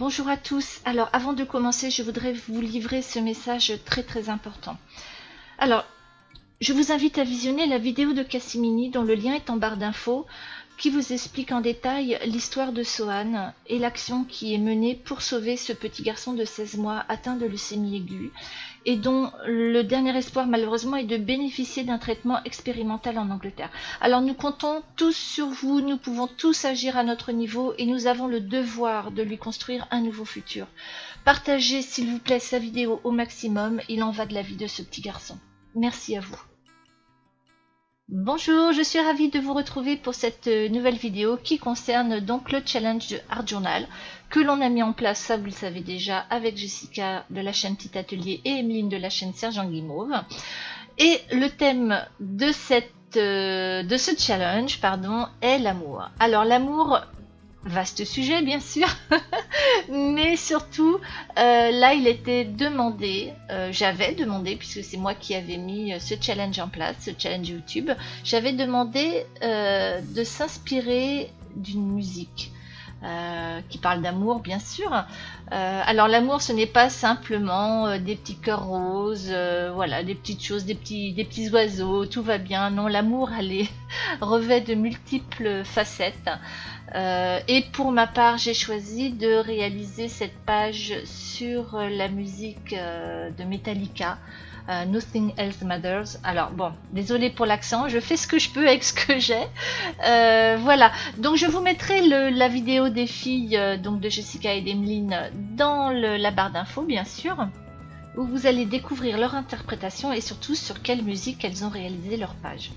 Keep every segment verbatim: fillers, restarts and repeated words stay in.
bonjour à tous. Alors avant de commencer, je voudrais vous livrer ce message très très important. Alors, je vous invite à visionner la vidéo de Cassimini dont le lien est en barre d'infos, qui vous explique en détail l'histoire de Sohan et l'action qui est menée pour sauver ce petit garçon de seize mois atteint de leucémie aiguë et dont le dernier espoir malheureusement est de bénéficier d'un traitement expérimental en Angleterre. Alors nous comptons tous sur vous, nous pouvons tous agir à notre niveau et nous avons le devoir de lui construire un nouveau futur. Partagez s'il vous plaît sa vidéo au maximum, il en va de la vie de ce petit garçon. Merci à vous. Bonjour, je suis ravie de vous retrouver pour cette nouvelle vidéo qui concerne donc le challenge de Art Journal que l'on a mis en place, ça vous le savez déjà, avec Jessica de la chaîne Petit Atelier et Emeline de la chaîne Sergent Guimauve. Et le thème de, cette, euh, de ce challenge pardon, est l'amour. Alors l'amour, vaste sujet bien sûr, mais surtout euh, là il était demandé, euh, j'avais demandé, puisque c'est moi qui avais mis ce challenge en place, ce challenge YouTube, j'avais demandé euh, de s'inspirer d'une musique euh, qui parle d'amour bien sûr. Euh, alors l'amour ce n'est pas simplement euh, des petits cœurs roses, euh, voilà, des petites choses, des petits, des petits oiseaux, tout va bien. Non, l'amour elle est revêt de multiples facettes. Euh, et pour ma part, j'ai choisi de réaliser cette page sur la musique euh, de Metallica, euh, Nothing Else Matters. Alors bon, désolé pour l'accent, je fais ce que je peux avec ce que j'ai. Euh, voilà, donc je vous mettrai le, la vidéo des filles euh, donc de Jessica et d'Emeline dans le, la barre d'infos, bien sûr, où vous allez découvrir leur interprétation et surtout sur quelle musique elles ont réalisé leur page.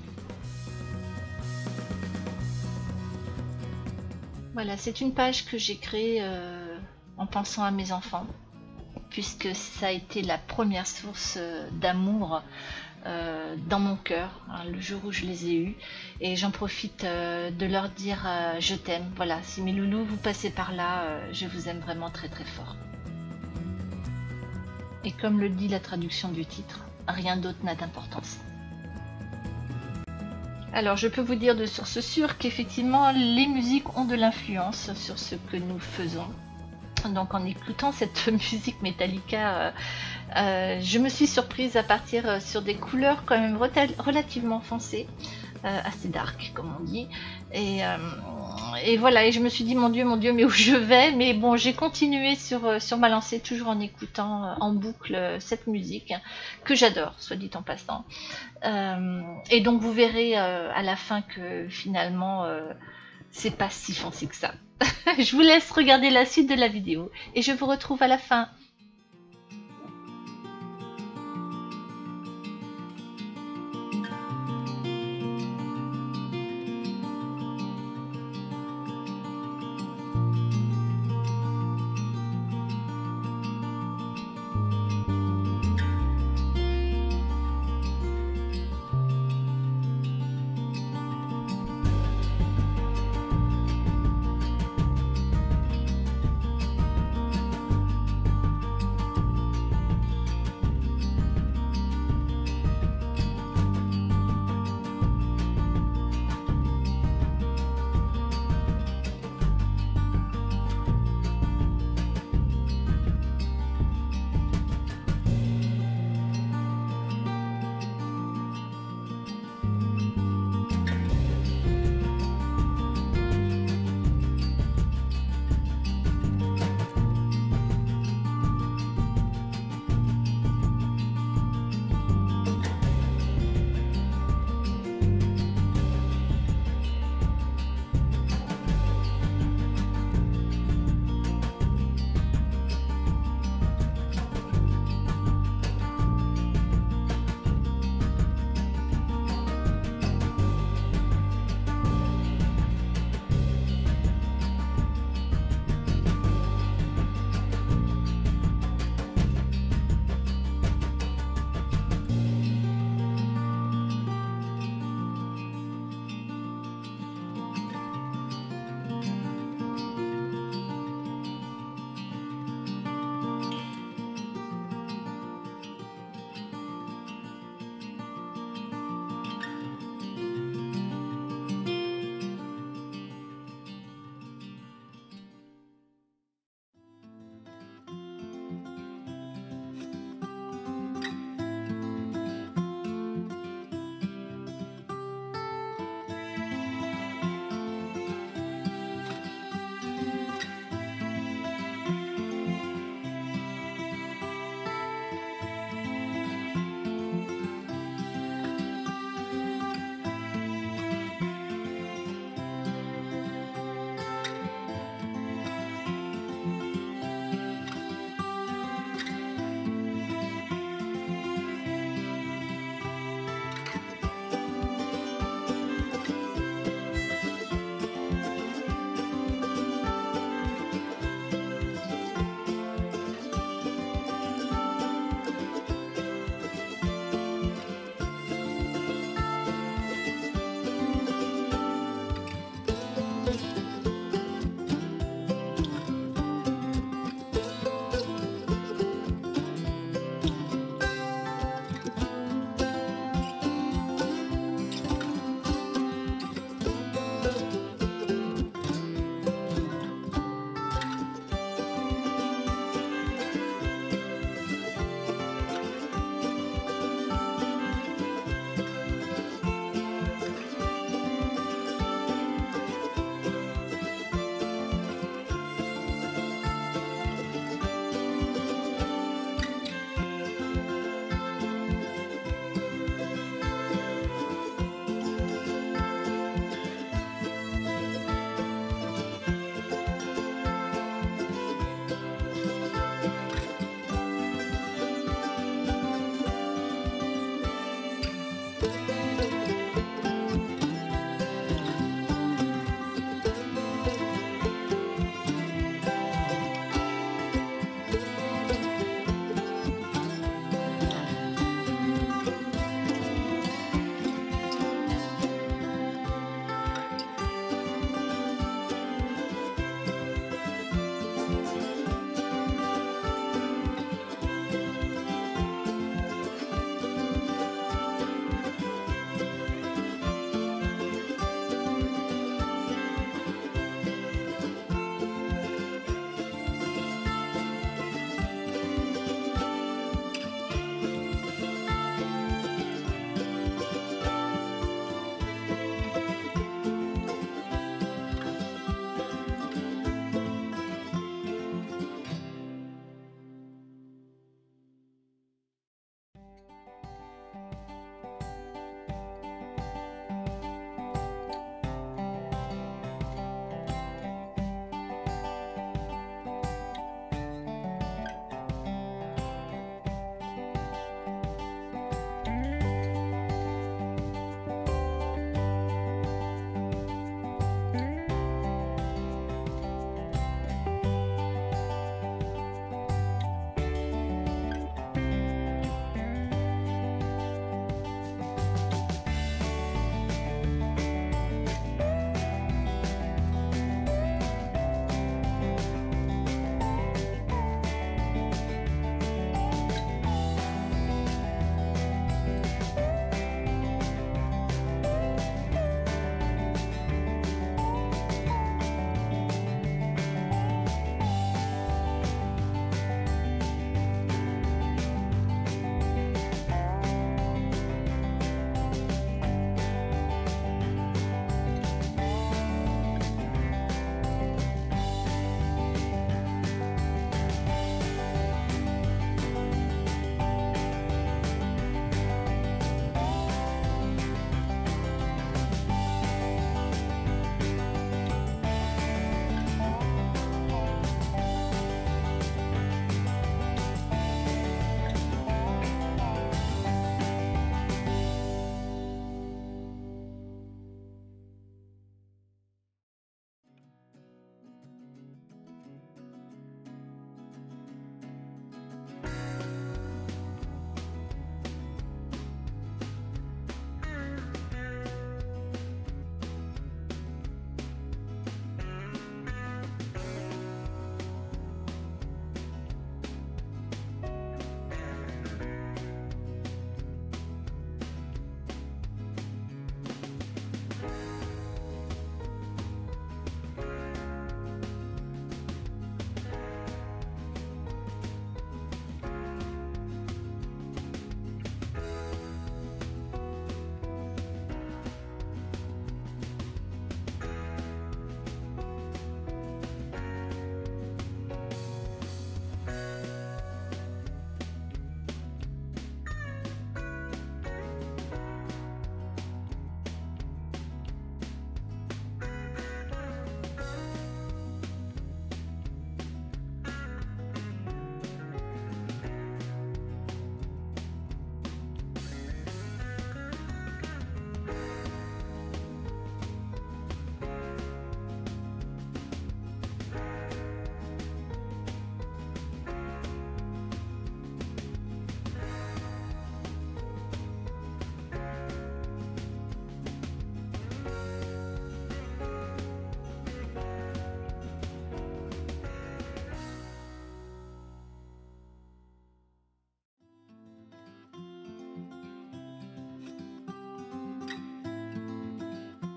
Voilà, c'est une page que j'ai créée euh, en pensant à mes enfants, puisque ça a été la première source euh, d'amour euh, dans mon cœur, hein, le jour où je les ai eus. Et j'en profite euh, de leur dire euh, je t'aime. Voilà, si mes loulous vous passez par là, euh, je vous aime vraiment très très fort. Et comme le dit la traduction du titre, rien d'autre n'a d'importance. Alors je peux vous dire de source sûre qu'effectivement les musiques ont de l'influence sur ce que nous faisons. Donc en écoutant cette musique Metallica, euh, euh, je me suis surprise à partir euh, sur des couleurs quand même relativement foncées, euh, assez dark comme on dit. Et, euh, et voilà, et je me suis dit mon Dieu, mon Dieu, mais où je vais? Mais bon, j'ai continué sur, sur ma lancée, toujours en écoutant euh, en boucle euh, cette musique que j'adore, soit dit en passant. Euh, et donc vous verrez euh, à la fin que finalement euh, c'est pas si foncé que ça. Je vous laisse regarder la suite de la vidéo et je vous retrouve à la fin.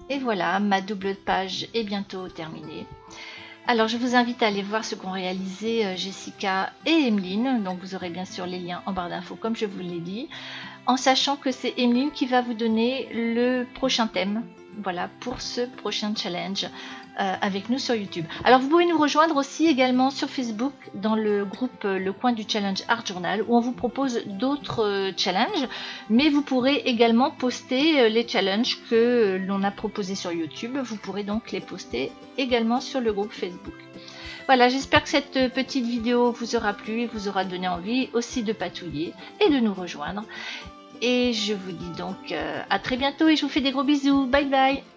Et voilà, ma double page est bientôt terminée. Alors je vous invite à aller voir ce qu'ont réalisé Jessica et Emeline, donc vous aurez bien sûr les liens en barre d'infos comme je vous l'ai dit, en sachant que c'est Emeline qui va vous donner le prochain thème, voilà, pour ce prochain challenge euh, avec nous sur YouTube. Alors vous pouvez nous rejoindre aussi également sur Facebook dans le groupe euh, Le Coin du Challenge Art Journal où on vous propose d'autres euh, challenges, mais vous pourrez également poster euh, les challenges que euh, l'on a proposés sur YouTube, vous pourrez donc les poster également sur le groupe Facebook. Voilà, j'espère que cette petite vidéo vous aura plu et vous aura donné envie aussi de patouiller et de nous rejoindre. Et je vous dis donc euh, à très bientôt et je vous fais des gros bisous. Bye bye.